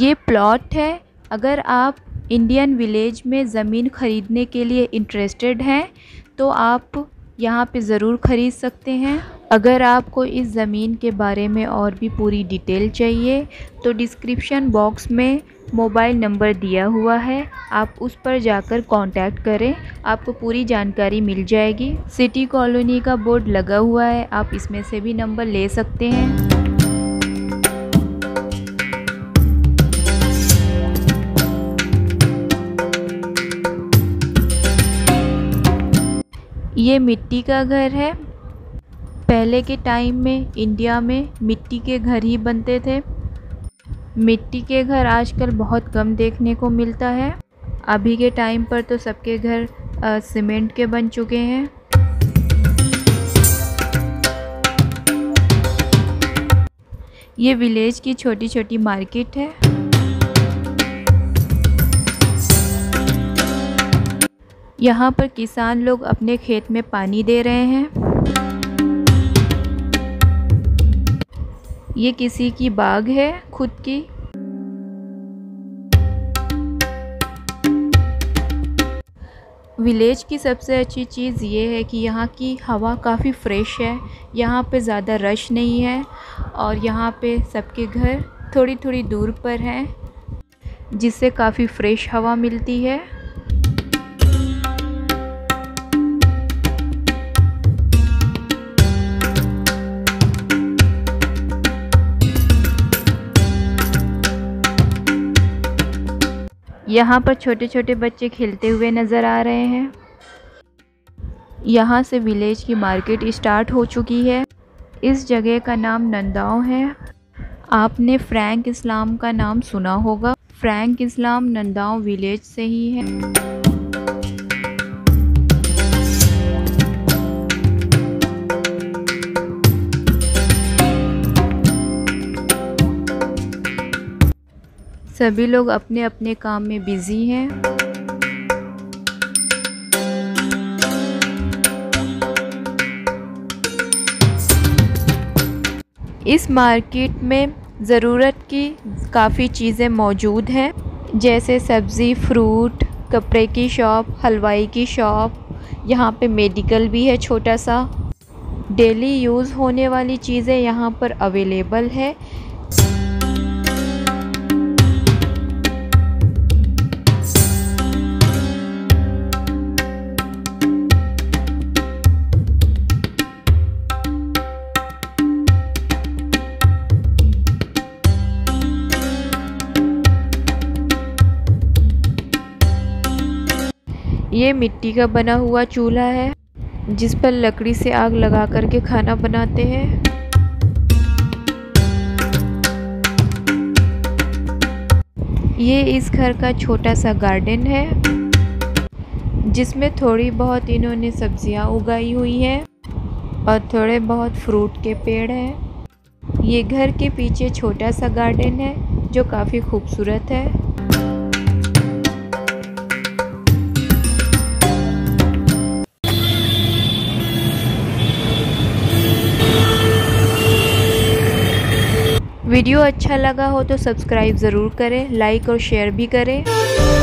ये प्लॉट है। अगर आप इंडियन विलेज में ज़मीन ख़रीदने के लिए इंटरेस्टेड हैं तो आप यहाँ पे ज़रूर ख़रीद सकते हैं। अगर आपको इस ज़मीन के बारे में और भी पूरी डिटेल चाहिए तो डिस्क्रिप्शन बॉक्स में मोबाइल नंबर दिया हुआ है, आप उस पर जाकर कांटेक्ट करें, आपको पूरी जानकारी मिल जाएगी। सिटी कॉलोनी का बोर्ड लगा हुआ है, आप इसमें से भी नंबर ले सकते हैं। ये मिट्टी का घर है। पहले के टाइम में इंडिया में मिट्टी के घर ही बनते थे। मिट्टी के घर आजकल बहुत कम देखने को मिलता है। अभी के टाइम पर तो सबके घर सीमेंट के बन चुके हैं। ये विलेज की छोटी छोटी मार्केट है। यहाँ पर किसान लोग अपने खेत में पानी दे रहे हैं। ये किसी की बाग है खुद की। विलेज की सबसे अच्छी चीज़ ये है कि यहाँ की हवा काफ़ी फ्रेश है। यहाँ पे ज़्यादा रश नहीं है और यहाँ पे सबके घर थोड़ी थोड़ी दूर पर हैं, जिससे काफ़ी फ्रेश हवा मिलती है। यहाँ पर छोटे छोटे बच्चे खेलते हुए नज़र आ रहे हैं। यहाँ से विलेज की मार्केट स्टार्ट हो चुकी है। इस जगह का नाम नंदाओं है। आपने फ्रैंक इस्लाम का नाम सुना होगा। फ्रैंक इस्लाम नंदाओं विलेज से ही है। सभी लोग अपने अपने काम में बिजी हैं। इस मार्केट में ज़रूरत की काफ़ी चीज़ें मौजूद हैं, जैसे सब्ज़ी, फ्रूट, कपड़े की शॉप, हलवाई की शॉप। यहाँ पे मेडिकल भी है छोटा सा। डेली यूज़ होने वाली चीज़ें यहाँ पर अवेलेबल है। ये मिट्टी का बना हुआ चूल्हा है, जिस पर लकड़ी से आग लगा करके खाना बनाते हैं। ये इस घर का छोटा सा गार्डन है, जिसमें थोड़ी बहुत इन्होंने सब्जियां उगाई हुई हैं और थोड़े बहुत फ्रूट के पेड़ हैं। ये घर के पीछे छोटा सा गार्डन है जो काफ़ी खूबसूरत है। वीडियो अच्छा लगा हो तो सब्सक्राइब ज़रूर करें, लाइक और शेयर भी करें।